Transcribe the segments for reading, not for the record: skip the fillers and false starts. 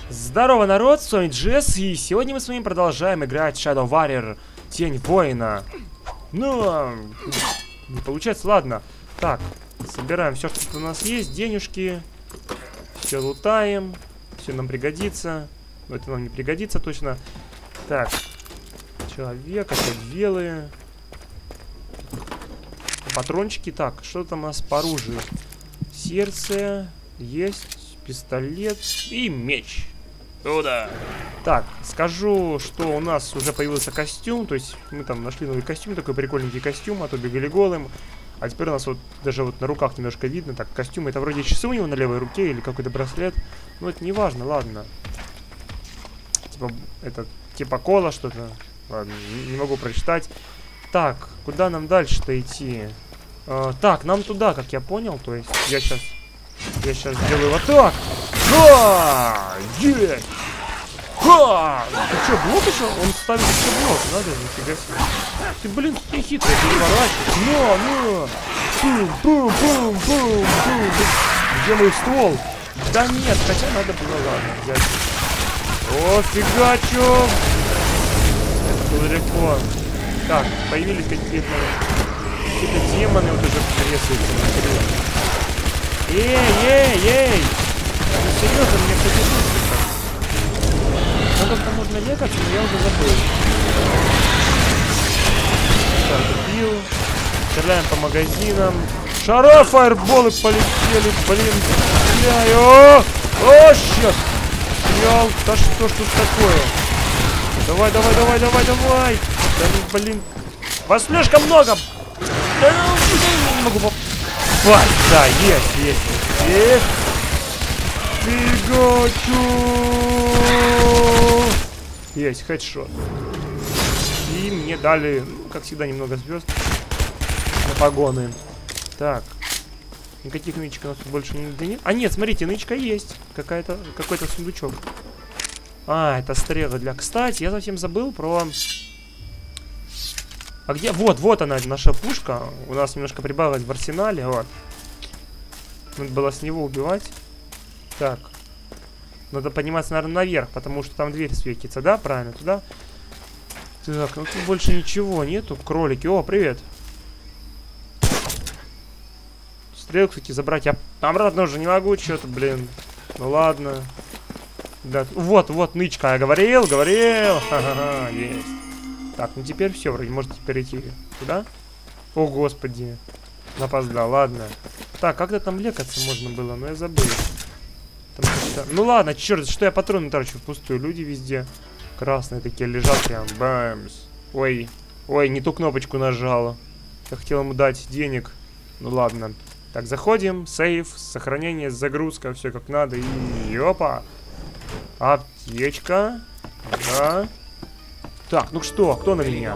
Здорово, народ, с вами Джесс, и сегодня мы с вами продолжаем играть Shadow Warrior, Тень Воина. Ну, не получается, ладно. Так, собираем все, что у нас есть, денежки. Все лутаем, все нам пригодится. Но это нам не пригодится точно. Так, человек, опять белые. Патрончики, так, что там у нас по оружию? Сердце, есть, пистолет и меч. Туда. Так, скажу, что у нас уже появился костюм. То есть мы там нашли новый костюм, такой прикольненький костюм, а то бегали голым. А теперь у нас вот даже вот на руках немножко видно. Так, костюм, это вроде часы у него на левой руке или какой-то браслет. Но это не важно, ладно. Типа, это типа кола что-то. Ладно, не могу прочитать. Так, куда нам дальше-то идти? Так, нам туда, как я понял. То есть я сейчас сделаю вот так. Ха! Есть! Ха! Ты что, блок еще? Он ставит еще блок. Надо, нифига себе. Ты, блин, ты хитрый, переворачиваешь. Бум-бум-бум-бум-бум. Где мой ствол? Да нет, хотя надо было, ладно, взять. О, фигачу! Это было легко. Так, появились какие-то демоны, вот уже трясаются. Эй! Ну, серьезно, мне, кстати, надо там можно легаться, но я уже забыл. Так, убил. Стреляем по магазинам. Шара, фаерболы полетели, блин. Стреляю. О, щет. Стрелял. Да что ж тут такое? Давай. Да ну, блин. Вас слишком много. Да ну, не могу попасть. Да, есть. Фигачу! Есть, хедшот. И мне дали, как всегда, немного звезд на погоны. Так. Никаких нычек у нас тут больше нигде нет. А нет, смотрите, нычка есть. Какой-то сундучок. А, это стрелы для... Кстати, я совсем забыл про... А где? Вот она, наша пушка. У нас немножко прибавилось в арсенале. Вот. Надо было с него убивать. Так. Надо подниматься, наверное, наверх, потому что там дверь светится, да? Правильно, туда. Так, ну тут больше ничего нету. Кролики. О, привет. Стрелку, кстати, забрать. Я обратно уже не могу, что-то, блин. Ну ладно. Да, вот, нычка. Я говорил. Ха-ха-ха, есть. Так, ну теперь все, вроде можете перейти туда. О, господи. Опоздал, ладно. Так, как-то там лекаться можно было, но я забыл. Ну ладно, черт, что я патроны трачу впустую. Люди везде красные такие лежат прям. Бамс. Ой, не ту кнопочку нажал. Я хотел ему дать денег. Ну ладно. Так, заходим. Сейф, сохранение, загрузка, все как надо. И опа. Аптечка. Да. Так, ну что, кто на меня?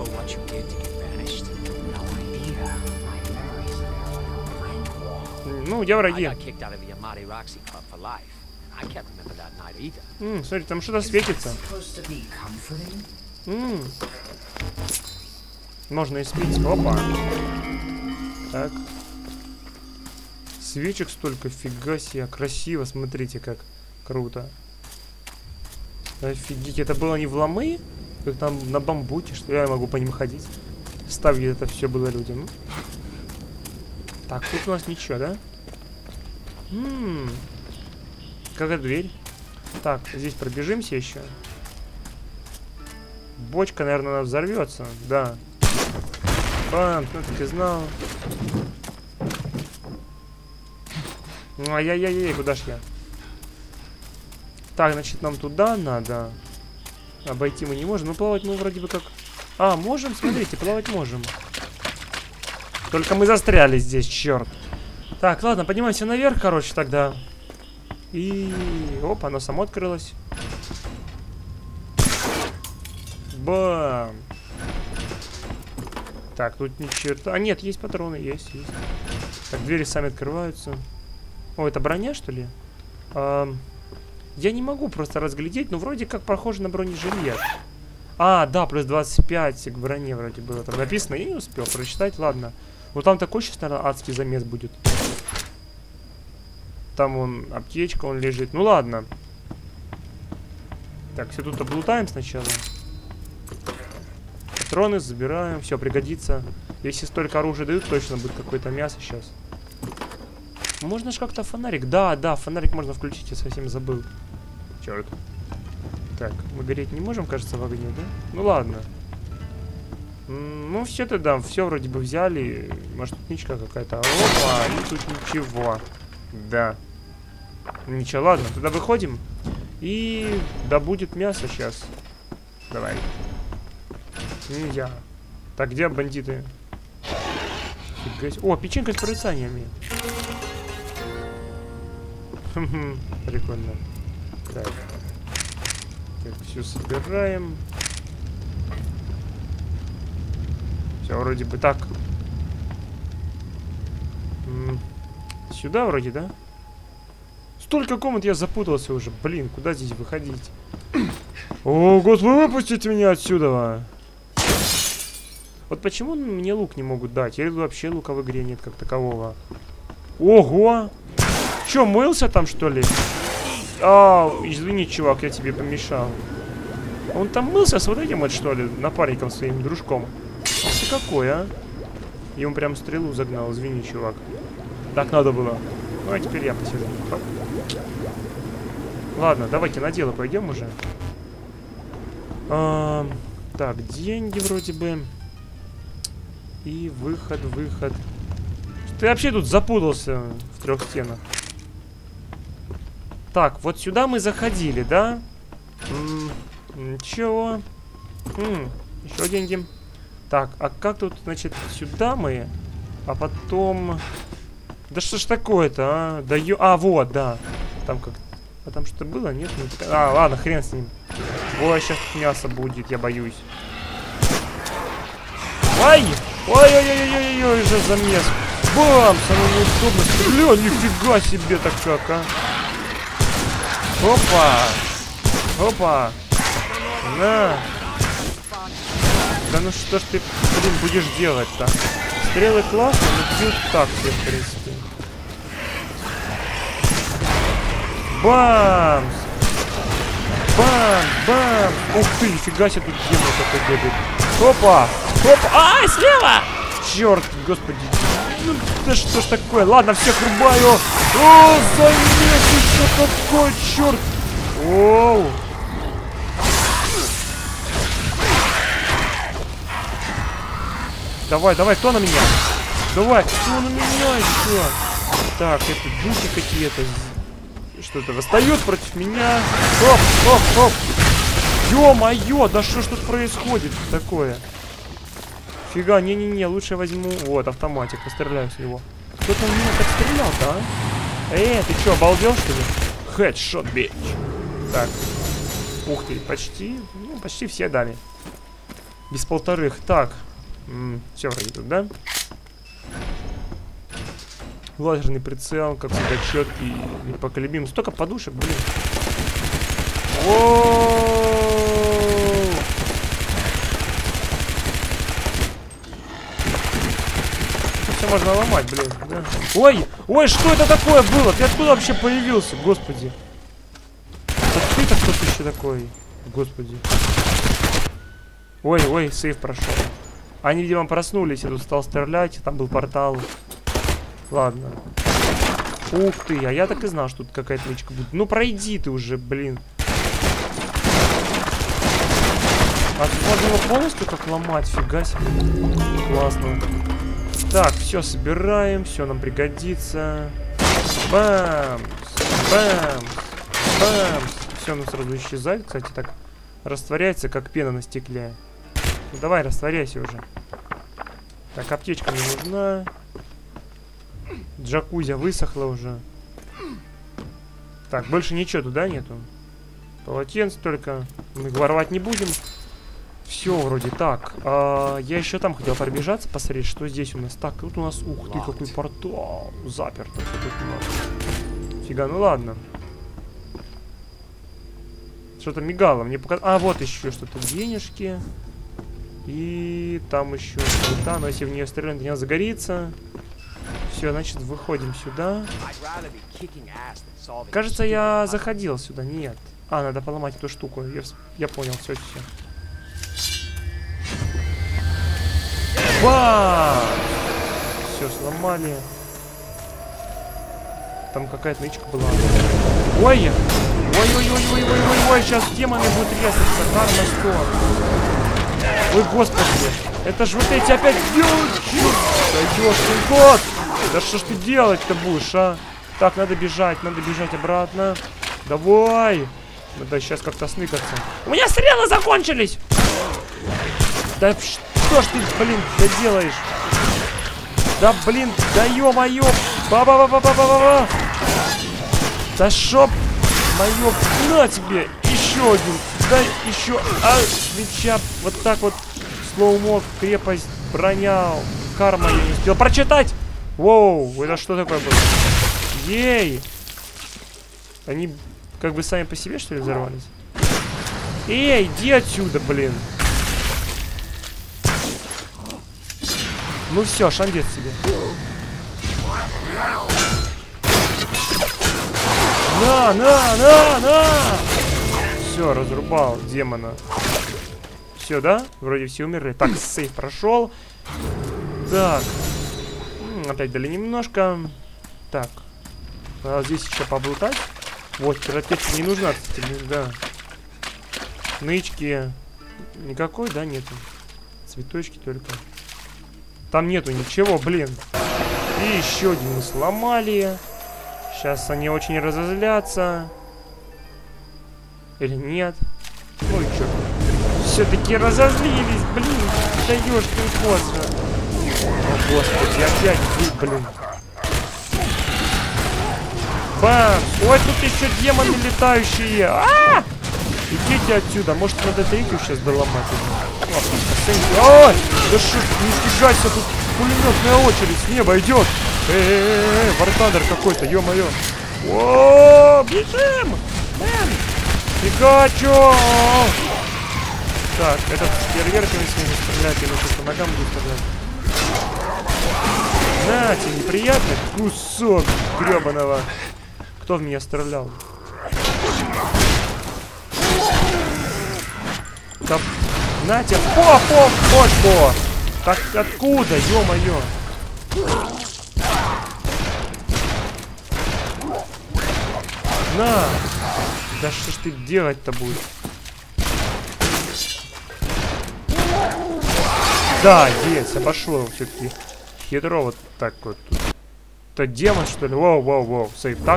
Ну, где враги? Смотри, там что-то светится. Можно испить. Опа. Так. Свечек столько, фига себе. Красиво, смотрите, как круто. Офигеть, это было не в ломы? Как там на бамбуке, что я могу по ним ходить. Ставить это все было людям. Так, тут у нас ничего, да? Какая дверь? Так, здесь пробежимся еще. Бочка, наверное, она взорвется. Да. Бам, ну так и знал. Ай-яй-яй, куда ж я? Так, значит, нам туда надо. Обойти мы не можем. Ну, плавать мы вроде бы как... А, можем? Смотрите, плавать можем. Только мы застряли здесь, черт. Так, ладно, поднимаемся наверх, короче, тогда. И... Опа, оно само открылось. Бам! Так, тут ни черта. А, нет, есть патроны, есть. Так, двери сами открываются. О, это броня, что ли? Я не могу просто разглядеть, но вроде как похоже на бронежилет. А, да, плюс 25 к броне вроде было там написано. Я не успел прочитать, ладно. Вот там такой сейчас, наверное, адский замес будет. Там он, аптечка, он лежит. Ну ладно. Так, все тут облутаем сначала. Патроны забираем. Все, пригодится. Если столько оружия дают, точно будет какое-то мясо сейчас. Можно же как-то фонарик. Да, да, фонарик можно включить, я совсем забыл. Черт. Так, мы гореть не можем, кажется, в огне, да? Ну ладно. Ну, все тогда, все вроде бы взяли. Может, тут ничка какая-то. Опа, и тут ничего. Да. Ничего, ладно, тогда выходим. И да будет мясо сейчас. Давай. Нельзя. Так, где бандиты? О, печенька с прорицаниями. Прикольно. Так. Так, все собираем. Все, вроде бы так. Сюда вроде, да? Столько комнат, я запутался уже. Блин, куда здесь выходить? О, господи, выпустите меня отсюда! Вот почему мне лук не могут дать? Или вообще лука в игре нет как такового? Ого! Че, мылся там, что ли? А, извини, чувак, я тебе помешал. Он там мылся с вот этим вот, что ли, напарником своим дружком? Ты какой, а? И он прям стрелу загнал, извини, чувак. Так надо было. Ну, а теперь я посижу. Ладно, давайте на дело пойдем уже. Так, деньги вроде бы. И выход. Ты вообще тут запутался в 3 стенах. Так, вот сюда мы заходили, да? Ничего. Еще деньги. Так, а как тут, значит, сюда мы, а потом... Да что ж такое-то, а? Даю... А, вот, да. Там как... А там что-то было, нет? А, ладно, хрен с ним. Ой, сейчас мясо будет, я боюсь. Ай! Ой-ой-ой-ой-ой, уже замес. Бам! Самое неудобно. Бля, нифига себе так как, а? Опа! Опа! На! Да ну что ж ты, блин, будешь делать-то? Стрелы классно, но бьют так все, в принципе. Бам! Бам! Бам! Ух ты, нифига себе тут демон такой бегает. Опа! Опа! Ай, слева! Черт, господи. Ну, да что ж такое? Ладно, всех рубаю. О, замес, что такое, черт! Оу! Давай, давай, кто на меня? Давай, кто на меня еще? Так, это духи какие-то. Что-то восстает против меня. Оп, оп, оп. Ё-моё, да что ж тут происходит такое? Фига, не-не-не, лучше я возьму... Вот, автоматик, постреляю с него. Кто-то на меня так стрелял-то, а? Ты чё, обалдел, что ли? Хедшот, бич. Так. Ух ты, почти... Ну, почти все дали. Без полторых. Так. Все вроде тут, да? Лазерный прицел, как всегда, четкий, непоколебим. Столько подушек, блин. Все можно ломать, блин, да? Ой, ой, что это такое было? Ты откуда вообще появился, господи? Так ты-то кто-то еще такой, господи. Ой, ой, сейф прошел. Они, видимо, проснулись, я тут стал стрелять, там был портал. Ладно. Ух ты, а я так и знал, что тут какая-то нычка будет. Ну пройди ты уже, блин. А тут можно его полностью как ломать, фига себе. Классно. Так, все собираем, все нам пригодится. Бам! Бам! Бам! Все, оно сразу исчезает, кстати, так растворяется, как пена на стекле. Ну, давай, растворяйся уже. Так, аптечка не нужна. Джакузи высохла уже. Так, больше ничего туда нету. Полотенце только. Мы воровать не будем. Все вроде так. Я еще там хотел пробежаться, посмотреть, что здесь у нас. Так, тут у нас, ух ты, какой портал. Заперто. Фига, ну ладно. Что-то мигало, мне показалось. А, вот еще что-то, денежки. И там еще что-то. Но если в нее стрелять, она загорится. Все, значит, выходим сюда. Кажется, я заходил сюда. Нет. А, надо поломать эту штуку. Я понял, все. Бам! Все, сломали. Там какая-то нычка была. Ой! Ой, сейчас демоны будут резаться. Карма 100. Ой, господи. Это ж вот эти опять девочки. Да ёшкин кот. Да что ж ты делать-то будешь, а? Так, надо бежать обратно. Давай. Надо сейчас как-то сныкаться. У меня стрелы закончились. Да что ж ты, блин, делаешь? Да, блин, да ё-моё. Ба-ба-ба-ба-ба-ба-ба. Да шоп. Моё, на тебе. Еще один. Да, еще. А, свеча. Вот так вот. Слоумо, крепость, броня. Карма я не успел прочитать. Воу, это что такое было? Ей. Они как бы сами по себе, что ли, взорвались? Эй, иди отсюда, блин. Ну все, шандец себе. На! Все, разрубал демона. Все, да? Вроде все умерли. Так, сейф прошел. Так. Опять дали немножко. Так. Надо здесь еще поблутать. Вот, терапевтика не нужна, кстати, да. Нычки. Никакой, да, нету. Цветочки только. Там нету ничего, блин. И еще один мы сломали. Сейчас они очень разозлятся. Или нет? Ой, чё. Все-таки разозлились, блин. Да ёшкин кот же. О, господи, опять вы, блин. Бам! Ой, тут еще демоны летающие. А-а-а! Идите отсюда. Может, надо третью сейчас доломать. Ой! Да что, не фигайся, тут пулеметная очередь с неба идет. Вартандер какой-то, ё-моё. О, бежим! Фигачу! Так, этот с фейерверками с ними стрелять, или сейчас по ногам будет стрелять. На тебе, неприятный кусок гребаного. Кто в меня стрелял? Да, на тебе, по! Так откуда, ё-моё? На! Да что ж ты делать-то будешь? Да, есть, обошел все-таки. Хитро вот так вот. Это демон, что ли? Воу. Сейв, так.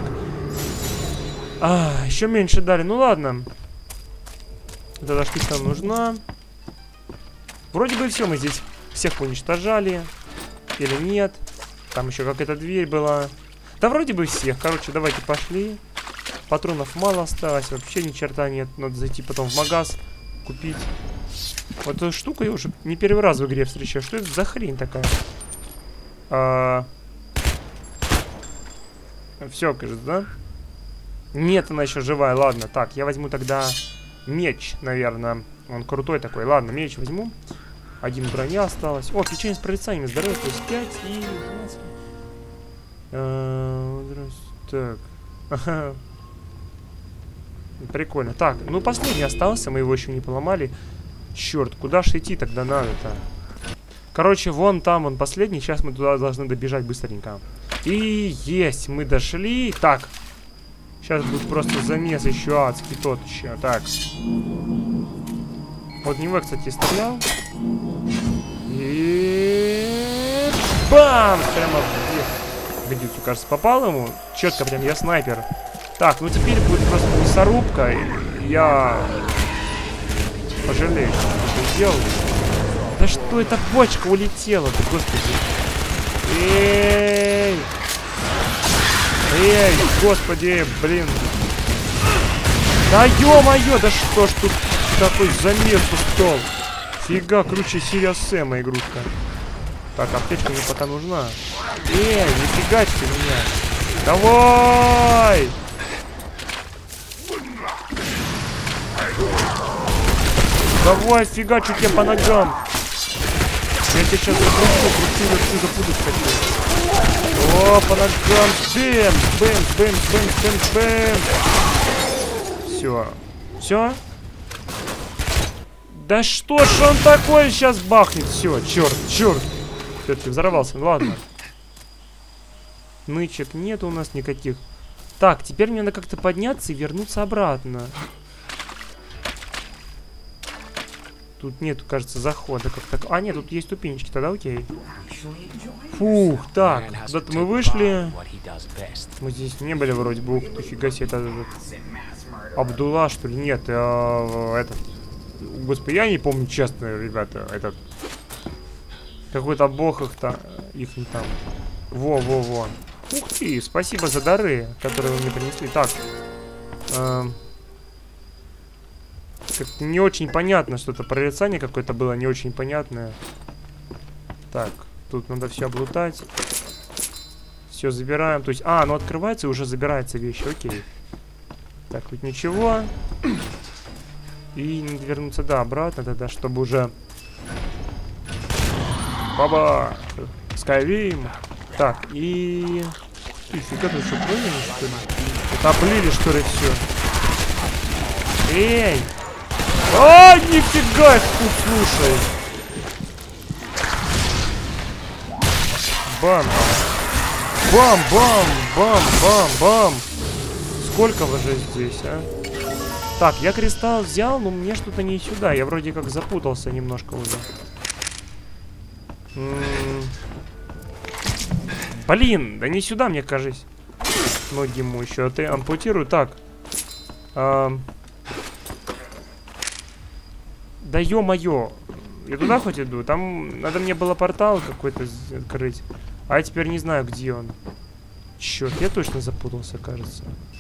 Еще меньше дали. Ну ладно. Эта штука нужна. Вроде бы все, мы здесь всех уничтожали. Или нет? Там еще какая-то дверь была. Да вроде бы всех. Короче, давайте пошли. Патронов мало осталось. Вообще ни черта нет. Надо зайти потом в магаз. Купить. Вот эту штуку я уже не первый раз в игре встречаю. Что это за хрень такая? Все, кажется, да? Нет, она еще живая. Ладно, так, я возьму тогда меч, наверное. Он крутой такой. Ладно, меч возьму. Один броня осталась. О, печенье с прорицанием. Здоровье плюс 5 и 12. Так. Ага. Прикольно. Так, ну последний остался. Мы его еще не поломали. Черт, куда ж идти тогда надо-то? Короче, вон там он последний. Сейчас мы туда должны добежать быстренько. И есть, мы дошли. Так. Сейчас будет просто замес еще адский тот еще. Так. Вот него, кстати, стрелял. И... Бам! Прямо в годицу, кажется, попал ему. Четко прям, я снайпер. Так, ну теперь будет просто мясорубка. И я пожалею, что это сделал. Да что это бочка улетела-то, господи. Эй! Эй, господи, блин. Да ё-моё, да что ж тут такой замес устал. Фига, круче Сириус Сэма игрушка. Так, аптечка мне пока нужна. Эй, не фигачьте меня. Давай! Давай, фигачу тебя по ногам. Я тебя сейчас закручу, запутать хочу. О, по ногам. Бэм, бэм, бэм, бэм, бэм, бэм. Все. Все? Да что ж он такой сейчас бахнет? Все, черт, черт. Все-таки взорвался. Ладно. Нычек нет у нас никаких. Так, теперь мне надо как-то подняться и вернуться обратно. Тут нету, кажется, захода как так. А, нет, тут есть ступенечки, тогда окей. Фух, так, куда-то мы вышли. Мы здесь не были вроде бы. Ух, фига себе, это Абдулла, что ли? Нет, этот. Господи, я не помню, честно, ребята. Этот. Какой-то бог их не там. Во-во-во. Ух ты, спасибо за дары, которые вы мне принесли. Так. Как-то не очень понятно, что-то прорицание какое-то было, не очень понятное. Так, тут надо все облутать. Все забираем. То есть, оно открывается и уже забирается вещи, окей. Так, тут ничего. И надо вернуться, да, обратно тогда, чтобы уже... Баба! Скайрим! Так, и... Фига, тут что, прыгнули, что ли? Это облили, что ли, все? Эй! А, нифига, тут, слушай! Бам! Бам, бам, бам, бам, бам! Сколько вы же здесь, а? Так, я кристалл взял, но мне что-то не сюда. Я вроде как запутался немножко уже. Блин, да не сюда, мне кажется. Ноги ему еще. А ты ампутируй. Так. Да ё-моё. Я туда хоть иду? Там надо мне было портал какой-то открыть. А я теперь не знаю, где он. Черт, я точно запутался, кажется.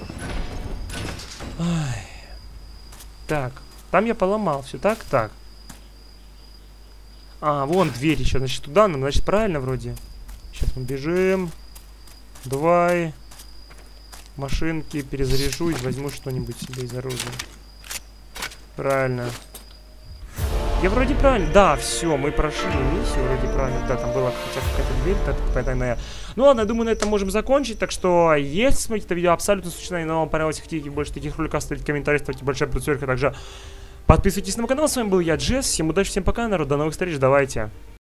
Ай. Так, там я поломал. Все так, так. А, вон дверь еще. Значит, туда нам, значит, правильно вроде. Сейчас мы бежим. Давай. Машинки перезаряжусь. Возьму что-нибудь себе из оружия. Правильно. Я вроде правильно. Да, все, мы прошли миссию. Вроде правильно. Да, там была какая-то дверь. Тайная. Ну ладно, я думаю, на этом можем закончить. Так что, если смотрите это видео абсолютно случайно, но вам понравилось, хотите больше таких роликов, ставьте комментарии, ставьте большой палец вверх, а также подписывайтесь на мой канал. С вами был я, Джесс. Всем удачи, всем пока, народ. До новых встреч. Давайте.